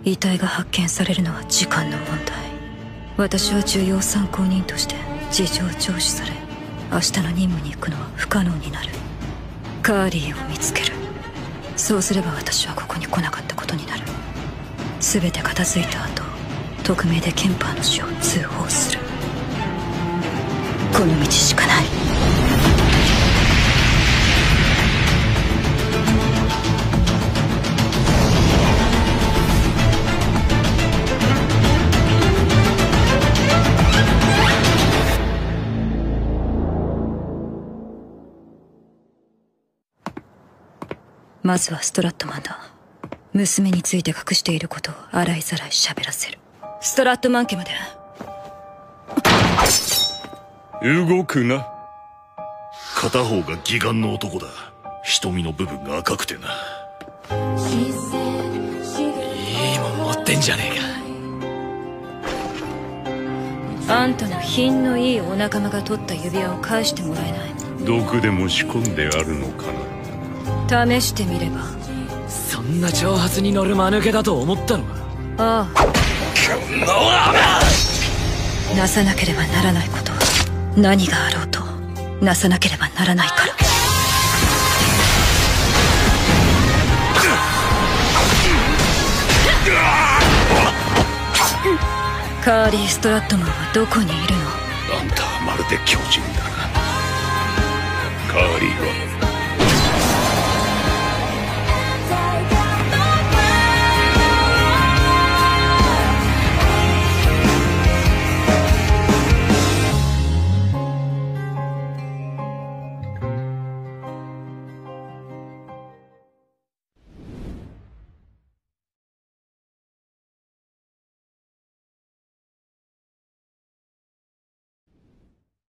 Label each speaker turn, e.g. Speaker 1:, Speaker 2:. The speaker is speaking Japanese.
Speaker 1: 遺体が発見されるのは時間の問題。私は重要参考人として事情聴取され、明日の任務に行くのは不可能になる。カーリーを見つける。そうすれば私はここに来なかったことになる。全て片付いた後、匿名でケンパーの死を通報する。この道しかない。まずはストラットマンだ。娘について隠していることを洗いざらい喋らせる。ストラットマン家まで。
Speaker 2: 動くな。
Speaker 3: 片方が義眼の男だ。瞳の部分が赤くてな。いいもん持ってんじゃねえか。
Speaker 1: あんたの品のいいお仲間が取った指輪を返してもらえない？
Speaker 2: 毒でも仕込んであるのかな。
Speaker 1: 試してみれば。
Speaker 4: そんな挑発に乗る間抜けだと思ったのか。
Speaker 1: ああ。なさなければならないことは何があろうとなさなければならないから。カーリー・ストラットマンはどこにいるの？
Speaker 3: あんたはまるで巨人だな。カーリーは